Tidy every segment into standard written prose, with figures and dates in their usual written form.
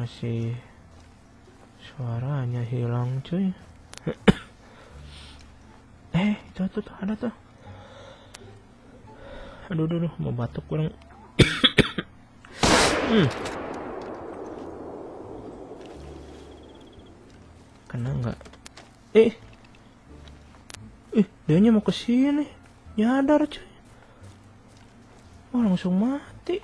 masih suaranya hilang cuy. Itu tuh ada tuh. Aduh, mau batuk kurang. Kena nggak? Dianya mau ke sini, nyadar cuy. Wah, langsung mati.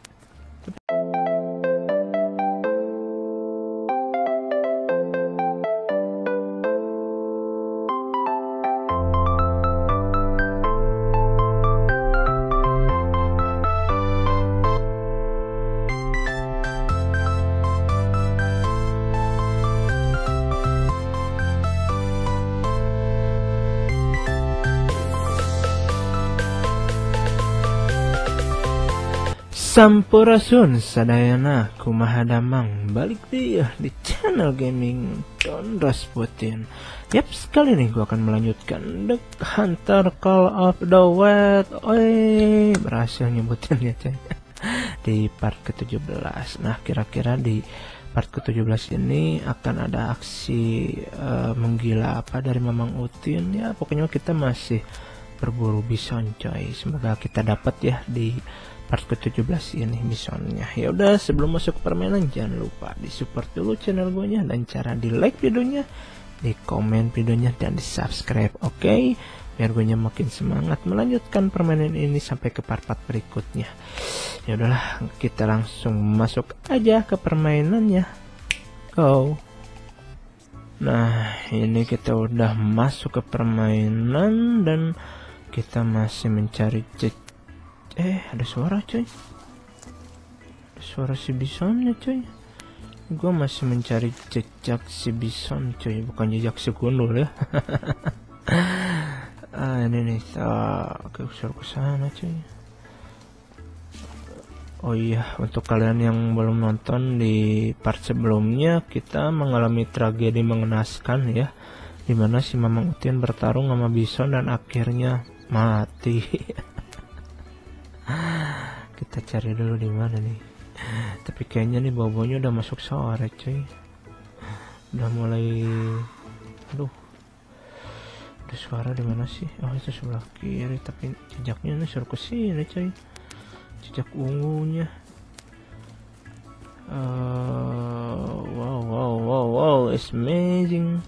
Sampurasun sadayana kumaha damang, balik dia di channel gaming Don Rasputin. Yap, sekali ini gua akan melanjutkan The Hunter Call of the Wild. Berhasil nyebutinnya cuy. Di part ke-17. Nah, kira-kira di part ke-17 ini akan ada aksi menggila apa dari Mamang Utin. Ya, pokoknya kita masih berburu bison coy. Semoga kita dapat ya di part ke-17 ini bisonnya. Ya udah, sebelum masuk ke permainan jangan lupa di support dulu channel gue nya, dan cara di like videonya, di komen videonya, dan di subscribe. Oke, biar gue nya makin semangat melanjutkan permainan ini sampai ke part-part berikutnya. Ya udahlah, kita langsung masuk aja ke permainannya. Go. Nah, ini kita udah masuk ke permainan dan kita masih mencari ada suara cuy. Ada suara si bisonnya cuy. Gua masih mencari jejak si bison cuy, bukan jejak si gundul ya. Ini nih, oke, usir ke sana cuy. Oh iya, untuk kalian yang belum nonton di part sebelumnya, kita mengalami tragedi mengenaskan ya, dimana si Mamang Utin bertarung sama bison dan akhirnya mati. Kita cari dulu di mana nih. Tapi kayaknya nih bobonya udah masuk sore cuy. Udah mulai. Aduh. Ada suara di mana sih? Oh, itu sebelah kiri, tapi jejaknya nih suruh ke sini cuy. Jejak ungunya. Wow, it's amazing.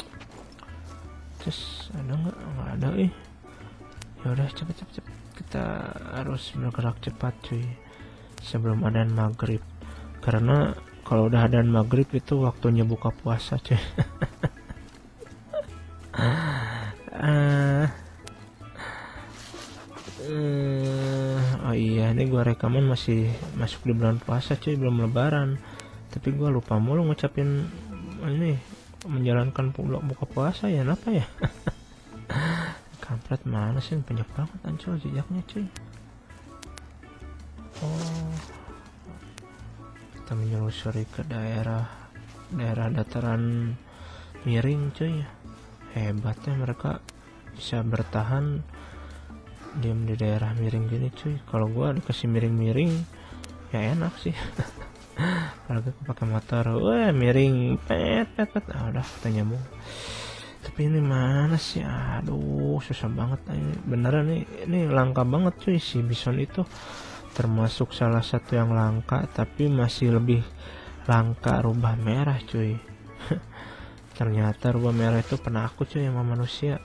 Terus ada nggak? Nggak ada Ya udah, cepet. Kita harus bergerak cepat cuy sebelum adzan maghrib, karena kalau udah adzan maghrib itu waktunya buka puasa cuy. Oh iya, ini gua rekaman masih masuk di bulan puasa cuy, belum lebaran, tapi gua lupa mulu ngucapin ini menjalankan buka puasa ya. Kenapa ya? Kampret, mana sih, banyak banget ancol jejaknya cuy. Oh, kita menyelusuri ke daerah dataran miring cuy. Hebatnya mereka bisa bertahan diam di daerah miring gini cuy. Kalau gua dikasih miring-miring ya enak sih. Apalagi aku pakai motor, miring pet. Udah, kita nyambung. Tapi ini mana sih? Aduh, susah banget ini. Beneran nih, ini langka banget cuy si bison itu. Termasuk salah satu yang langka, tapi masih lebih langka rubah merah cuy. Ternyata rubah merah itu penakut cuy sama manusia.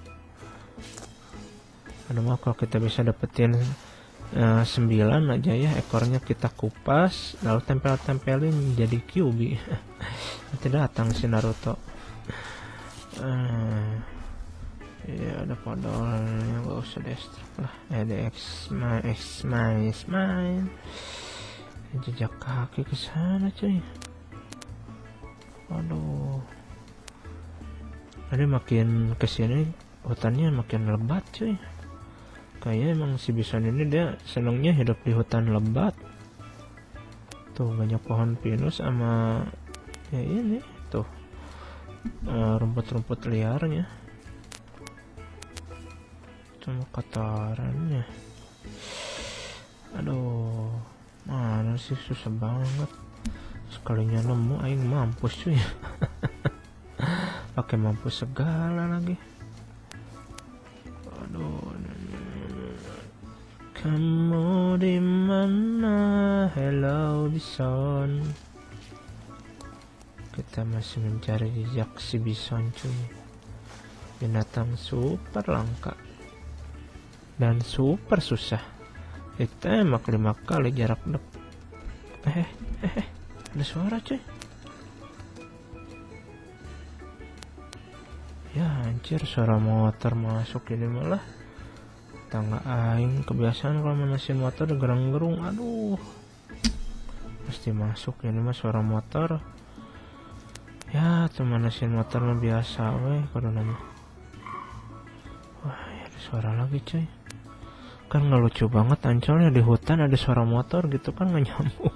Aduh, mah kalau kita bisa dapetin 9 aja ya ekornya, kita kupas lalu tempelin jadi Kyuubi. Nanti datang si Naruto. Ya ada podolnya, gak usah destruk lah. Ada main jejak kaki ke sana cuy. Aduh, ada makin kesini hutannya makin lebat cuy. Kayaknya emang si bison ini dia senangnya hidup di hutan lebat. Tuh banyak pohon pinus sama ya ini tuh rumput-rumput liarnya, cuma kotorannya. Aduh, mana sih, susah banget Sekalinya nemu aing mampus cuy. Pakai mampus segala lagi. Aduh. Kamu di mana? Hello Bison. Kita masih mencari jejak si Bison cuy. Binatang super langka dan super susah. Ditembak 5 kali jarak dekat. Ada suara cuy. Ya anjir, suara motor masuk ini malah. Tangga aing kebiasaan kalau manasin motor gerang-gerung. Aduh, pasti masuk ini mah suara motor. Ya tuh manasin motor mah biasa weh kalau nama. Wah ya, ada suara lagi cuy. Kan nggak lucu banget Ancolnya di hutan ada suara motor gitu kan, nggak nyambung.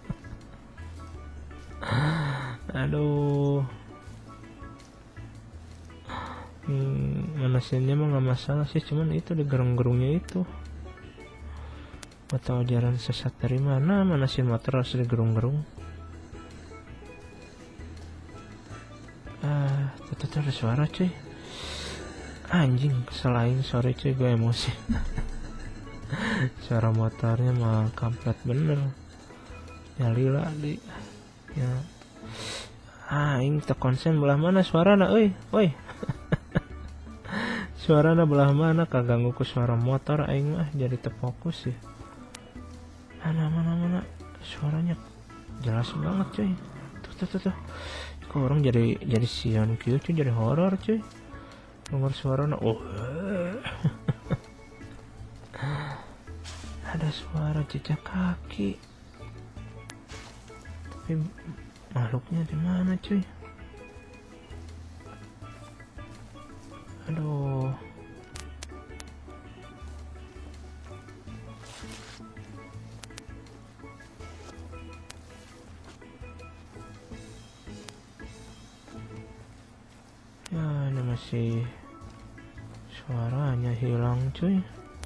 Aduh. Manasinnya mah nggak masalah sih, cuman itu di gerung-gerungnya itu. Atau jalan sesat dari mana manasin motor harus di gerung-gerung. Tuh ada suara cuy. Anjing, selain sorry cuy, gue emosi. Suara motornya mah kampret bener. Nyalila di ya. Aing tekonsen belah mana suarana euy, woi. Suarana belah mana, kaganggu ku suara motor aing mah jadi terfokus ya. Mana suaranya jelas banget cuy. Tuh. Kok orang jadi sian kieu cuy, jadi horor cuy. Dengar suarana ada suara jejak kaki. Tapi makhluknya di mana cuy? Aduh. Ya ini masih suaranya hilang cuy.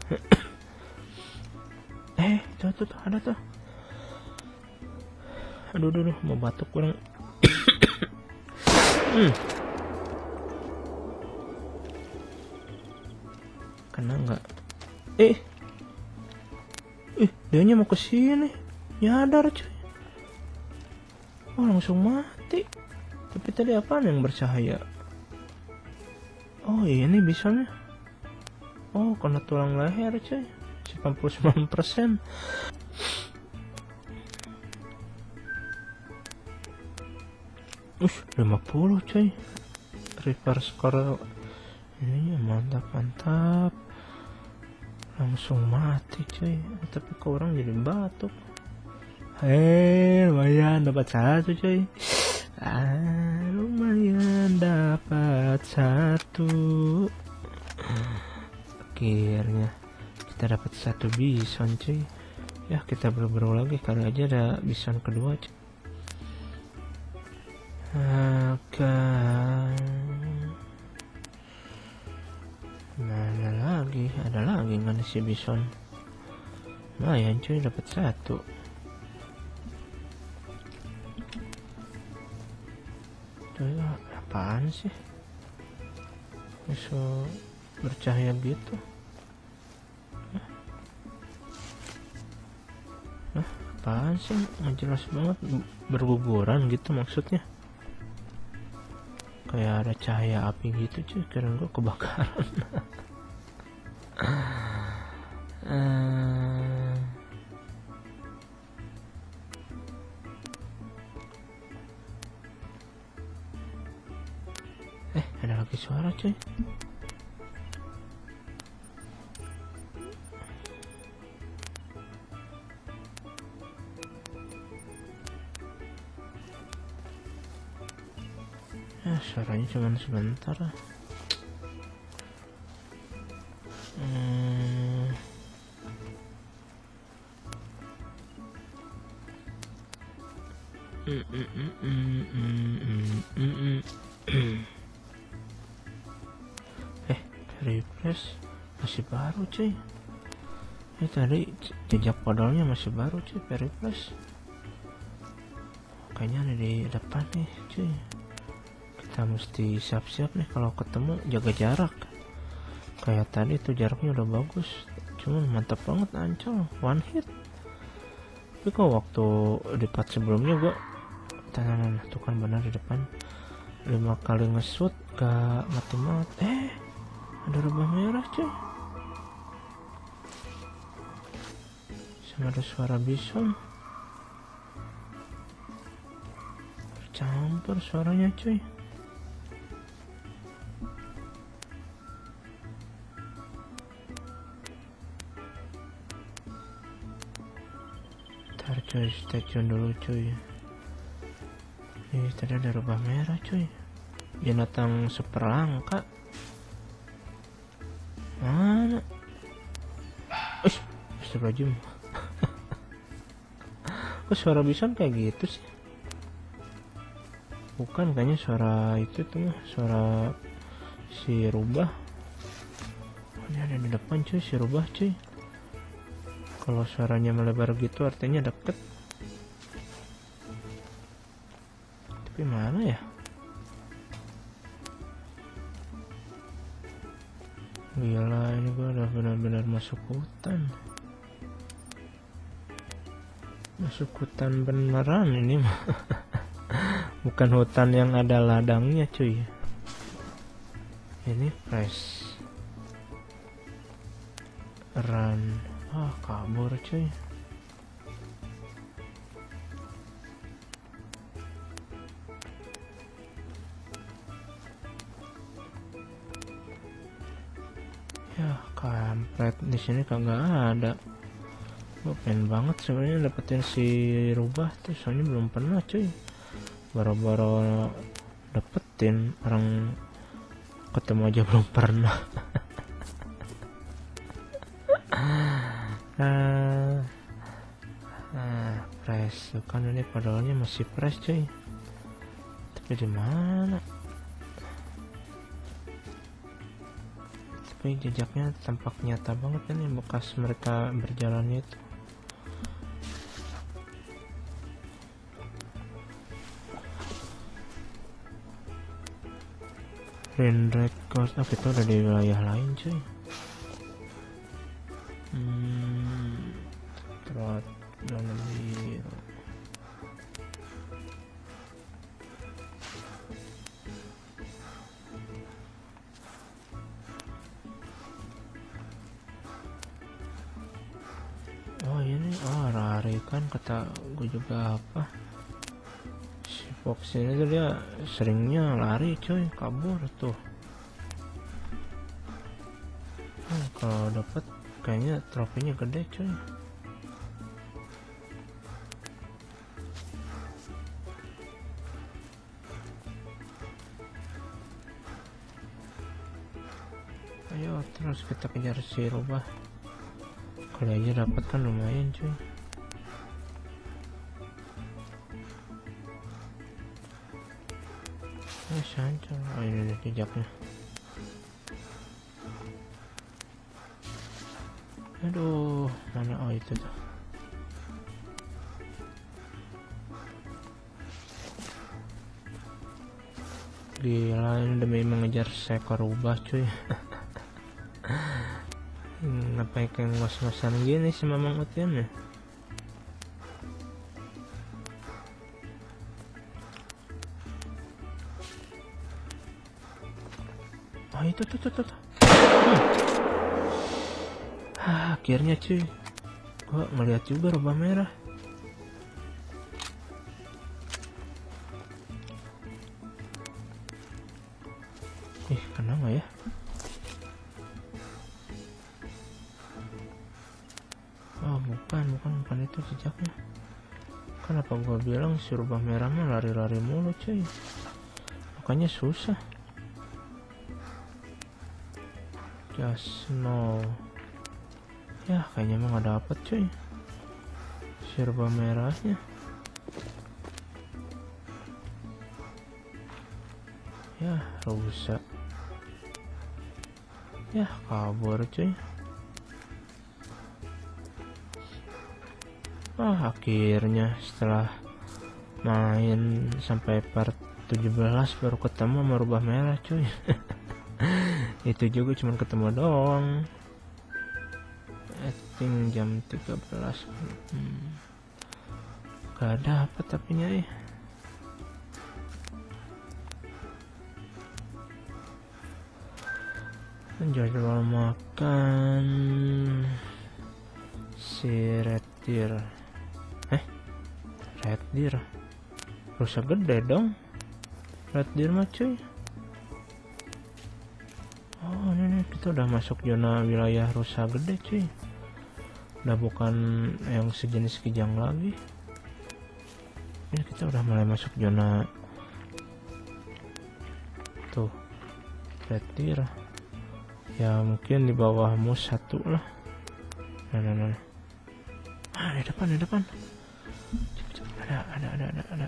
Tuh ada tuh. Aduh mau batuk kurang. Kena nggak? Dianya mau kesini, nyadar cuy. Oh langsung mati. Tapi tadi apaan yang bercahaya? Oh ini bisanya. Oh kena tulang leher cuy, 99%. Ush 50 cuy. Reverse score ini mantap. Langsung mati cuy. Tapi kok orang jadi batuk. Lumayan dapat 1 cuy. Lumayan dapat 1. Akhirnya kita dapat 1 bison cuy. Ya kita berburu lagi kali aja ada bison kedua cuy. Mana lagi? Ada lagi nggak si bison? Lumayan cuy dapat 1. Tuh apaan sih? Bisa bercahaya gitu? Apaan sih? Nggak jelas banget, berguguran gitu maksudnya. Kayak ada cahaya api gitu cuy, keren gue kebakaran. Ada lagi suara cuy. Suaranya cuma sebentar. Refresh masih baru cuy. Tadi jejak podolnya masih baru cuy. Refresh kayaknya ada di depan nih cuy. Kita mesti siap-siap nih kalau ketemu, jaga jarak. Kayak tadi tuh jaraknya udah bagus, cuman mantap banget Ancol one hit. Tapi kok waktu di part sebelumnya gua tuh kan benar di depan 5 kali nge-shoot gak mati-mati. Ada rubah merah cuy, sama ada suara bison bercampur suaranya cuy. Ntar cuy, stay tune dulu cuy. Tadi ada rubah merah cuy, binatang super langka. Mana? Astagfirullahaladzim. Kok suara bison kayak gitu sih? Bukan, kayaknya suara itu tuh mah suara si rubah. Ini ada di depan cuy, si rubah cuy. Kalau suaranya melebar gitu artinya deket. Tapi mana ya? Gila, ini gua udah benar-benar masuk hutan. Masuk hutan beneran ini mah. Bukan hutan yang ada ladangnya cuy. Ini press run. Kabur cuy. Ya kampret, di sini kagak ada. Gue pengen banget sebenarnya dapetin si rubah tuh, soalnya belum pernah cuy. Baru-baru dapetin, orang ketemu aja belum pernah. Press kan ini padahalnya masih press cuy. Tapi di mana? Tapi jejaknya tampak nyata banget kan, yang bekas mereka berjalannya itu. Rain record, kita udah di wilayah lain cuy. Trot Downhill. Oh ini, lari kan kata gue juga apa, si Fox ini tuh dia seringnya lari cuy, kabur tuh. Kalau dapat kayaknya trofinya gede cuy. Ayo terus kita kejar si rubah, kali aja dapat kan lumayan cuy. Sancol, ini jejaknya. Aduh, mana? Itu tuh. Gila, ini demi mengejar seekor rubah cuy. Ngapain kayak ngos-ngosan gini sih Mamang Utian ya? Itu tuh. Akhirnya cuy, gua ngeliat juga rubah merah. Kena nggak ya? Bukan itu jejaknya. Kenapa gua bilang si rubah merahnya lari-lari mulu cuy, makanya susah. Just no. Ya kayaknya emang gak dapet cuy si rubah merahnya. Ya rusak. Ya kabur cuy. Akhirnya setelah main sampai part 17 baru ketemu merubah merah cuy. Itu juga cuman ketemu doang. I think jam 13. Gak ada apa tapi nyai. Jadwal makan si red deer. Red deer rusa gede dong. Red deer mah cuy. Oh ini kita udah masuk zona wilayah rusa gede cuy. Udah bukan yang sejenis kijang lagi. Ini kita udah mulai masuk zona tuh red deer. Ya mungkin di bawah mus 1 lah. Nah. Di depan. Ada.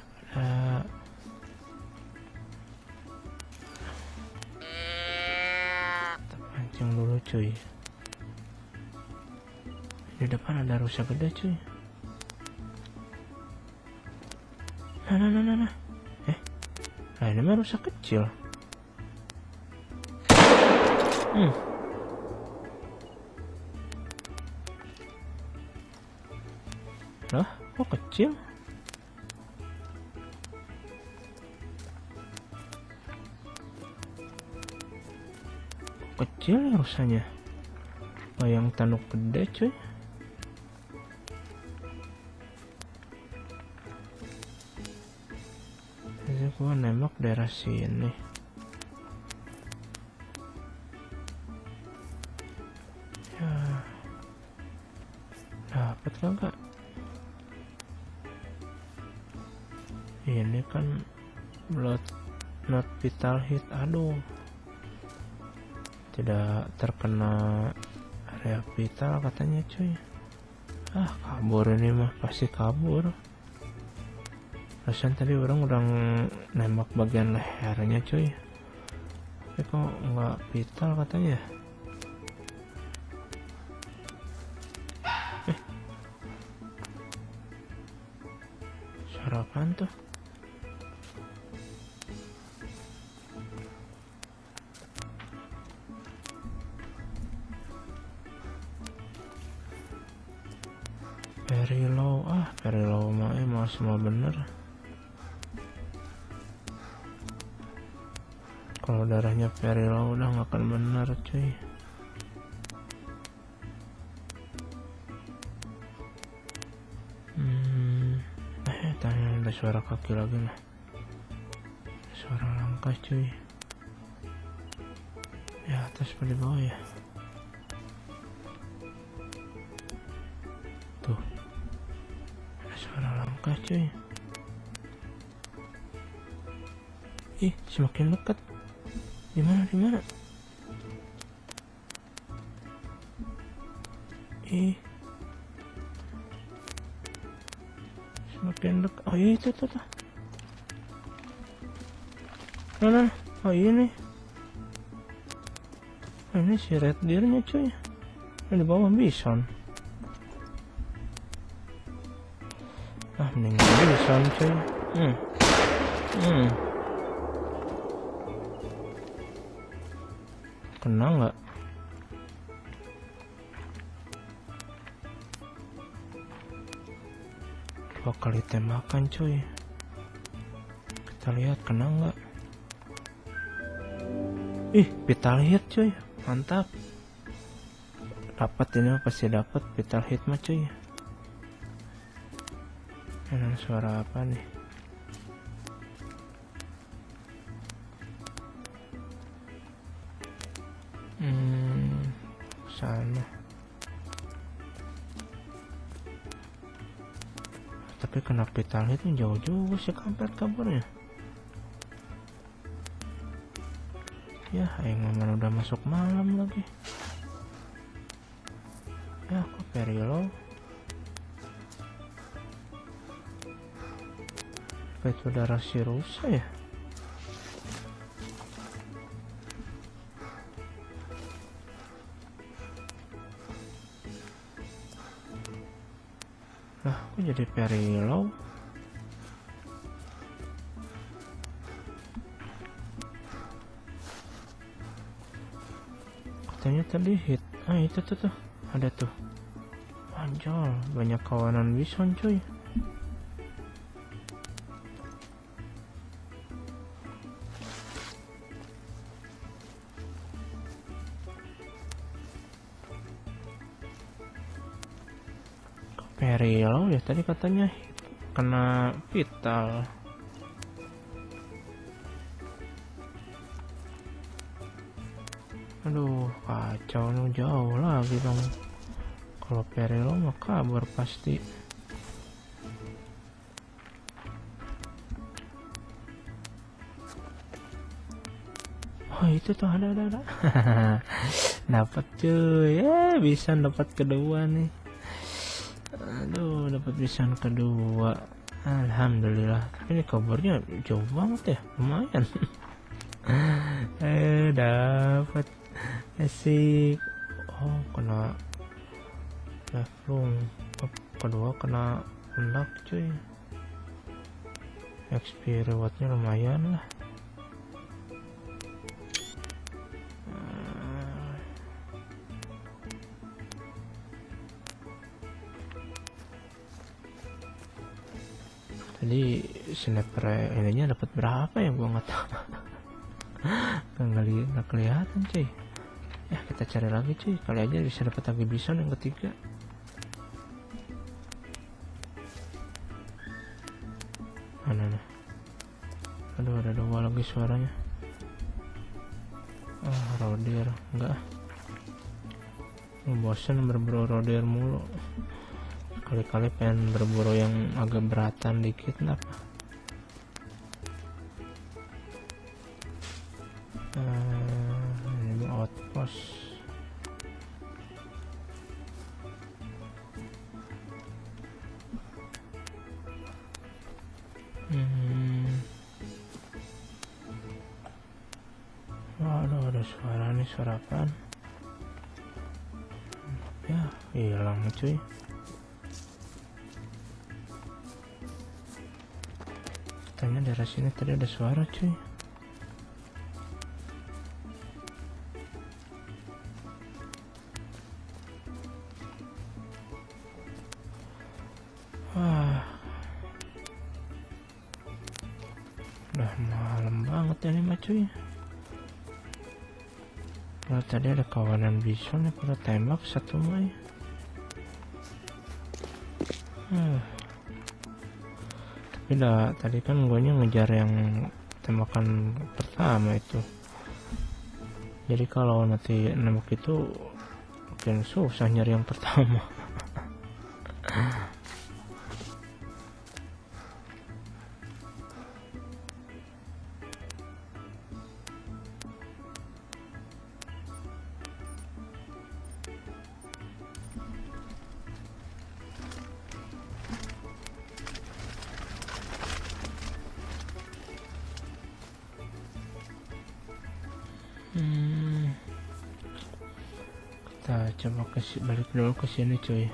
Kita pancing dulu cuy. Di depan ada rusa gede cuy. Nah. Nah ini mah rusa kecil. Lah, kok kecil? Kecil ya rusanya. Yang tanduk gede cuy. Jadi gua nembak daerah sini. Ya, dapat kagak? Ini kan blood not vital hit. Aduh, tidak terkena area vital katanya cuy. Kabur ini mah, pasti kabur. Perasaan tadi orang udah nembak bagian lehernya cuy, tapi kok nggak vital katanya. Suara apaan tuh? Very low mah semua bener. Kalau darahnya very low udah nggak akan bener cuy. Tanya ada suara kaki lagi lah. Suara langkah cuy. Di atas apa di bawah ya? Tuh. Ada suara langkah cuy. Ih, semakin dekat. Di mana? Ih. Semakin dekat. Oh iya itu. Mana? Oh ini. Ini si red deer-nya cuy. Di bawah bison. Mending bison cuy. Kena nggak? Dua kali tembakan cuy. Kita lihat kena nggak? Ih, vital hit cuy, mantap. Dapat ini pasti dapat vital hit mah cuy. Ini suara apa nih? Sana. Tapi kena vital hit jauh juga sih kabarnya. Ya, aing mana udah masuk malam lagi. Ya, kok very low. Apa itu darah si rusa ya? Lah, kok jadi very low? katanya tadi hit. Itu tuh ada tuh. Anjol, banyak kawanan bison cuy. Peril ya tadi katanya kena vital. Aduh, kacau nih, jauh lagi dong. Kalau Perilo mah kabur pasti. Oh itu tuh ada. Dapat cuy, bisa dapat kedua nih. Aduh, dapat bisa kedua. Alhamdulillah. Tapi ini kabarnya jauh banget ya, lumayan. Dapat asik. Oh kena leflung, kedua kena pundak cuy. XP rewardnya lumayan lah. Tadi sniper ininya dapat berapa ya, gua nggak tahu. nggak kelihatan cuy. Ya kita cari lagi cuy, kali aja bisa dapat lagi bison yang ketiga. Mana nih? Aduh, ada dua lagi suaranya. Rodir enggak. Bosan berburu rodir mulu. Kali-kali pengen berburu yang agak beratan dikit, kenapa? Ini outpost. Waduh, ada suara nih, suara apaan? Ya, hilang cuy. Katanya daerah sini tadi ada suara cuy. Udah malam banget ya nih cuy. Kalau tadi ada kawanan bison ya, pada tembak satu Mei. Tapi tadi kan gue ngejar yang tembakan pertama itu. Jadi kalau nanti nembak itu mungkin susah nyari yang pertama. Kita coba balik dulu ke sini cuy.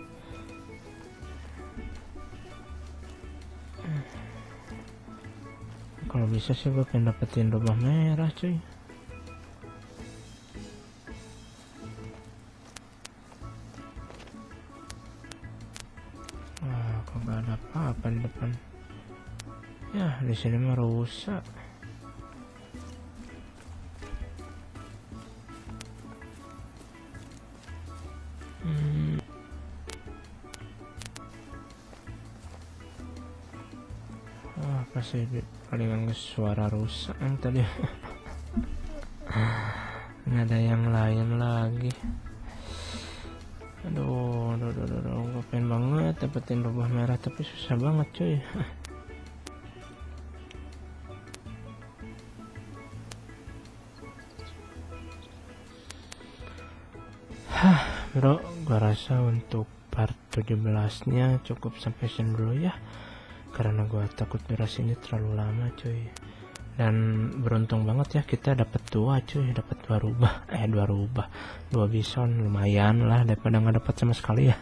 Kalau bisa sih gue pengen dapetin lubang merah cuy. Kok gak ada apa-apa di depan. Ya di sini mah rusak. Pasti palingan ke suara rusak yang tadi. Nggak ada yang lain lagi. Aduh, gue pengen banget dapetin lubang merah tapi susah banget cuy. Bro, gua rasa untuk part 17 nya cukup sampai sini dulu ya, karena gua takut durasinya terlalu lama cuy. Dan beruntung banget ya kita dapat dua cuy, dapat dua bison, lumayan lah daripada nggak dapat sama sekali ya.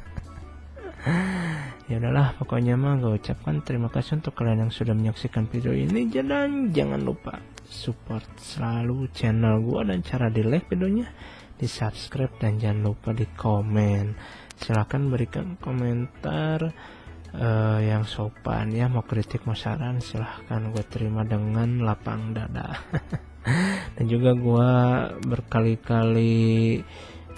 Ya udahlah, pokoknya mah gue ucapkan terima kasih untuk kalian yang sudah menyaksikan video ini, dan jangan lupa support selalu channel gua dan cara di like videonya di subscribe, dan jangan lupa di komen. Silahkan berikan komentar yang sopan ya, mau kritik mau saran silahkan, gue terima dengan lapang dada. Dan juga gue berkali-kali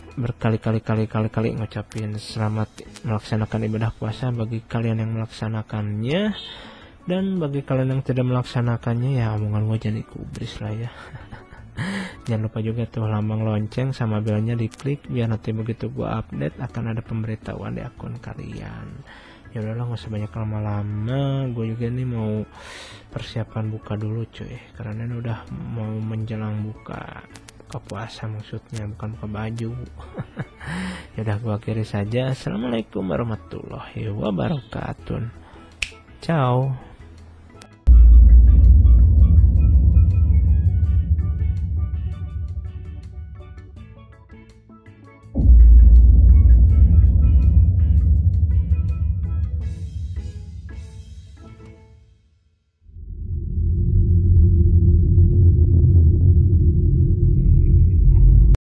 ngucapin selamat melaksanakan ibadah puasa bagi kalian yang melaksanakannya, dan bagi kalian yang tidak melaksanakannya ya omongan gue jadi kubris lah ya. Jangan lupa juga tuh lambang lonceng sama belnya diklik biar nanti begitu gue update akan ada pemberitahuan di akun kalian. Ya udahlah, nggak usah banyak lama-lama, gue juga nih mau persiapan buka dulu cuy, karena ini udah mau menjelang buka puasa, maksudnya bukan buka baju. Ya udah, gue akhiri saja. Assalamualaikum warahmatullahi wabarakatuh. Ciao.